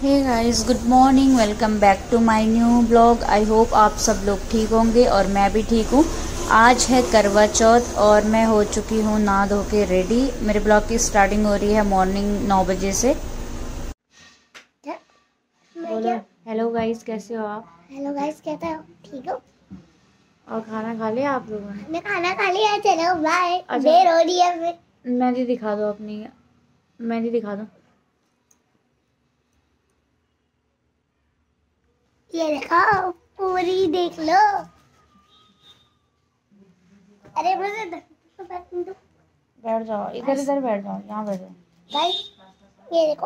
Hey guys, good morning. Welcome back to my new blog. I hope आप सब लोग ठीक होंगे और मैं भी ठीक हूँ। आज है करवा चौथ और मैं हो चुकी हूँ नहा धो के रेडी। मेरे ब्लॉग की स्टार्टिंग हो रही है मॉर्निंग 9 बजे से। बोलो हेलो गाइस, कैसे हो आप? हेलो गाइस, कैसे हो? ठीक हो? और खाना खा लिया आप लोगों ने? मैं खाना खा लिया। चलो बाय। देर हो रही है। फिर मेहंदी दिखा दो, अपनी मेहंदी दिखा दो। ये देखो, पूरी देख लो। अरे मुझे बैठ जाओ, इधर इधर बैठ जाओ, यहाँ बैठ जाओ। गाइस ये देखो।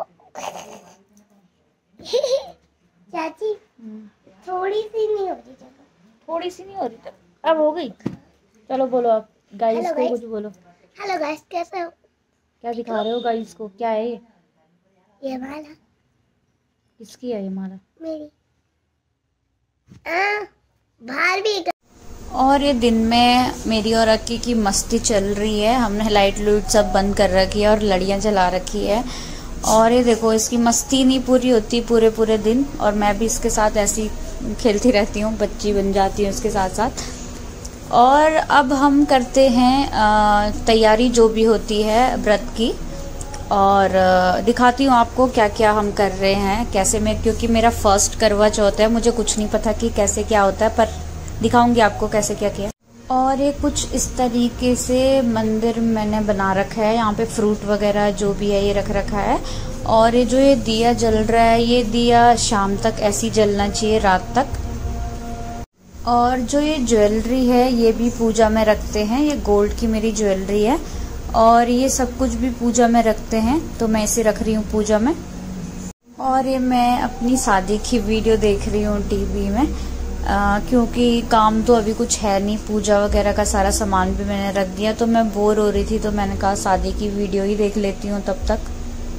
चाची थोड़ी सी नहीं हो रही जगह। थोड़ी सी नहीं हो रही, तो अब हो गई। चलो बोलो आप गाइस को कुछ बोलो। हेलो गाइस, कैसे हो? क्या दिखा रहे हो गाइस को? क्या है ये माला किसकी है? ये माला मेरी। बाहर भी। और ये दिन में मेरी और अक्की की मस्ती चल रही है। हमने लाइट लूट सब बंद कर रखी है और लड़ियां जला रखी है। और ये देखो, इसकी मस्ती नहीं पूरी होती पूरे पूरे दिन, और मैं भी इसके साथ ऐसी खेलती रहती हूँ, बच्ची बन जाती हूँ इसके साथ साथ। और अब हम करते हैं तैयारी जो भी होती है व्रत की, और दिखाती हूँ आपको क्या क्या हम कर रहे हैं, कैसे मैं, क्योंकि मेरा फर्स्ट करवा चौथ है, मुझे कुछ नहीं पता कि कैसे क्या होता है, पर दिखाऊंगी आपको कैसे क्या किया। और ये कुछ इस तरीके से मंदिर मैंने बना रखा है। यहाँ पे फ्रूट वगैरह जो भी है ये रख रखा है। और ये जो ये दिया जल रहा है, ये दिया शाम तक ऐसी जलना चाहिए, रात तक। और जो ये ज्वेलरी है ये भी पूजा में रखते हैं। ये गोल्ड की मेरी ज्वेलरी है और ये सब कुछ भी पूजा में रखते हैं, तो मैं इसे रख रही हूँ पूजा में। और ये मैं अपनी शादी की वीडियो देख रही हूँ टीवी में, क्योंकि काम तो अभी कुछ है नहीं, पूजा वगैरह का सारा सामान भी मैंने रख दिया, तो मैं बोर हो रही थी, तो मैंने कहा शादी की वीडियो ही देख लेती हूँ तब तक।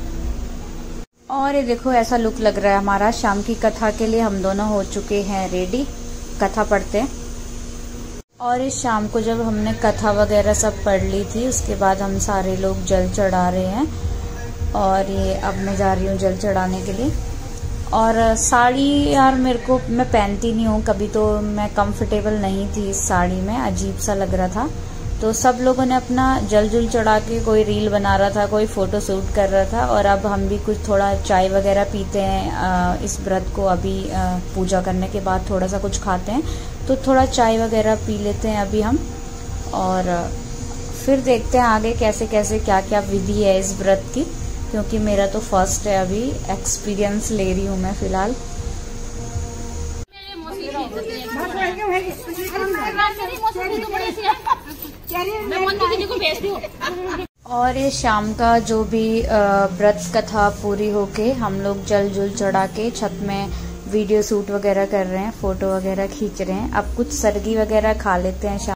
और ये देखो, ऐसा लुक लग रहा है हमारा। शाम की कथा के लिए हम दोनों हो चुके हैं रेडी, कथा पढ़ते हैं। और इस शाम को जब हमने कथा वगैरह सब पढ़ ली थी, उसके बाद हम सारे लोग जल चढ़ा रहे हैं। और ये अब मैं जा रही हूँ जल चढ़ाने के लिए। और साड़ी यार मेरे को, मैं पहनती नहीं हूँ कभी, तो मैं कंफर्टेबल नहीं थी इस साड़ी में, अजीब सा लग रहा था। तो सब लोगों ने अपना जल जुल चढ़ा के, कोई रील बना रहा था, कोई फोटो शूट कर रहा था, और अब हम भी कुछ थोड़ा चाय वगैरह पीते हैं इस व्रत को। अभी पूजा करने के बाद थोड़ा सा कुछ खाते हैं, तो थोड़ा चाय वगैरह पी लेते हैं अभी हम। और फिर देखते हैं आगे कैसे कैसे क्या क्या विधि है इस व्रत की, क्योंकि मेरा तो फर्स्ट है, अभी एक्सपीरियंस ले रही हूँ मैं फिलहाल। और ये शाम का जो भी व्रत कथा पूरी होके हम लोग जल जुल चढ़ा के छत में वीडियो शूट वगैरह कर रहे हैं, फोटो वगैरह खींच रहे हैं। अब कुछ सरगी वगैरह खा लेते हैं शाम।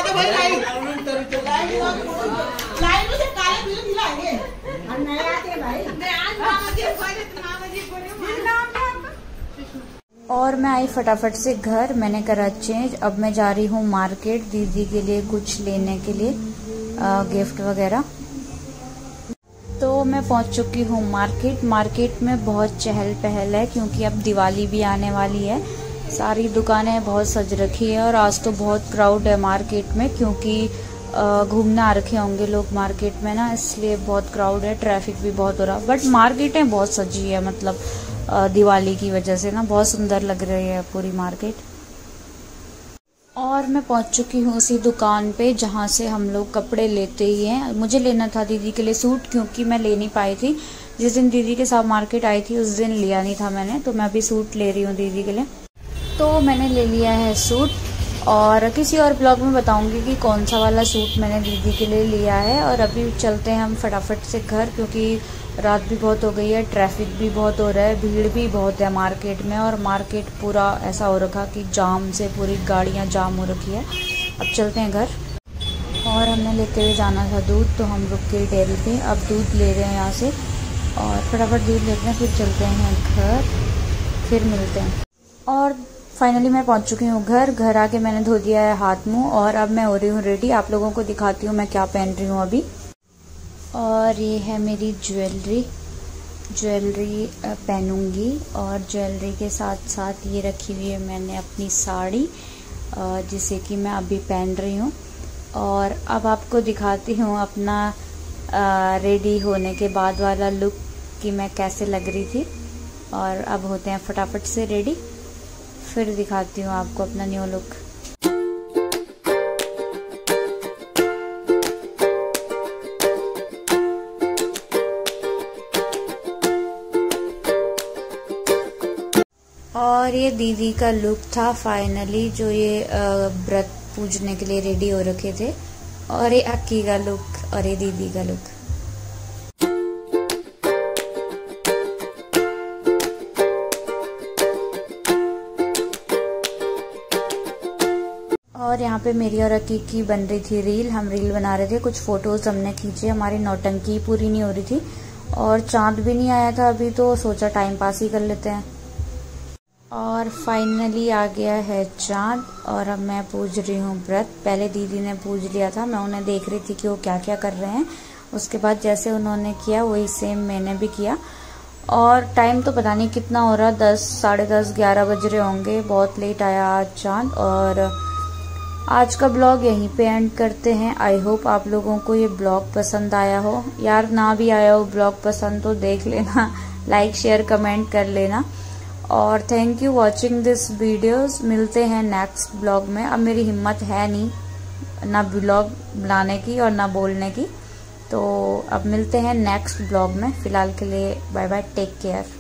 और मैं आई फटाफट से घर, मैंने करा चेंज। अब मैं जा रही हूँ मार्केट दीदी के लिए कुछ लेने के लिए, गिफ्ट वगैरह। तो मैं पहुँच चुकी हूँ मार्केट। मार्केट में बहुत चहल पहल है, क्योंकि अब दिवाली भी आने वाली है। सारी दुकानें बहुत सज रखी है, और आज तो बहुत क्राउड है मार्केट में, क्योंकि घूमने आ रखे होंगे लोग मार्केट में ना, इसलिए बहुत क्राउड है, ट्रैफिक भी बहुत हो रहा। बट मार्केटें बहुत सजी है, मतलब दिवाली की वजह से ना बहुत सुंदर लग रही है पूरी मार्केट। और मैं पहुंच चुकी हूँ उसी दुकान पे जहाँ से हम लोग कपड़े लेते ही हैं। मुझे लेना था दीदी के लिए सूट, क्योंकि मैं ले नहीं पाई थी जिस दिन दीदी के साथ मार्केट आई थी, उस दिन लिया नहीं था मैंने, तो मैं अभी सूट ले रही हूँ दीदी के लिए। तो मैंने ले लिया है सूट, और किसी और ब्लॉग में बताऊंगी कि कौन सा वाला सूट मैंने दीदी के लिए लिया है। और अभी चलते हैं हम फटाफट से घर, क्योंकि रात भी बहुत हो गई है, ट्रैफिक भी बहुत हो रहा है, भीड़ भी बहुत है मार्केट में, और मार्केट पूरा ऐसा हो रखा कि जाम से पूरी गाड़ियां जाम हो रखी है। अब चलते हैं घर। और हमने लेते हुए जाना था दूध, तो हम रुक के डेयरी पे अब दूध ले रहे हैं यहाँ से, और फटाफट दूध लेते हैं, फिर चलते हैं घर, फिर मिलते हैं। और फाइनली मैं पहुंच चुकी हूँ घर। घर आके मैंने धो दिया है हाथ मुंह, और अब मैं हो रही हूँ रेडी। आप लोगों को दिखाती हूँ मैं क्या पहन रही हूँ अभी। और ये है मेरी ज्वेलरी, ज्वेलरी पहनूंगी और ज्वेलरी के साथ साथ ये रखी हुई है मैंने अपनी साड़ी जिसे कि मैं अभी पहन रही हूँ। और अब आपको दिखाती हूँ अपना रेडी होने के बाद वाला लुक कि मैं कैसे लग रही थी। और अब होते हैं फटाफट से रेडी, फिर दिखाती हूँ आपको अपना न्यू लुक। और ये दीदी का लुक था फाइनली, जो ये व्रत पूजने के लिए रेडी हो रखे थे। और ये अक्की का लुक और ये दीदी का लुक। और यहाँ पे मेरी और अक्की की बन रही थी रील, हम रील बना रहे थे, कुछ फोटोज हमने खींचे। हमारी नौटंकी पूरी नहीं हो रही थी और चांद भी नहीं आया था अभी, तो सोचा टाइम पास ही कर लेते हैं। और फाइनली आ गया है चांद और अब मैं पूज रही हूँ व्रत। पहले दीदी ने पूज लिया था, मैं उन्हें देख रही थी कि वो क्या क्या कर रहे हैं। उसके बाद जैसे उन्होंने किया वही सेम मैंने भी किया। और टाइम तो पता नहीं कितना हो रहा, 10, साढ़े 10, 11 बज रहे होंगे। बहुत लेट आया आज चांद। और आज का ब्लॉग यहीं पे एंड करते हैं। आई होप आप लोगों को ये ब्लॉग पसंद आया हो। यार ना भी आया हो ब्लॉग पसंद तो देख लेना, लाइक शेयर कमेंट कर लेना। और thank you watching this videos. मिलते हैं नेक्स्ट ब्लॉग में। अब मेरी हिम्मत है नहीं ना ब्लॉग बनाने की और ना बोलने की, तो अब मिलते हैं नेक्स्ट ब्लॉग में। फिलहाल के लिए बाय बाय, टेक केयर।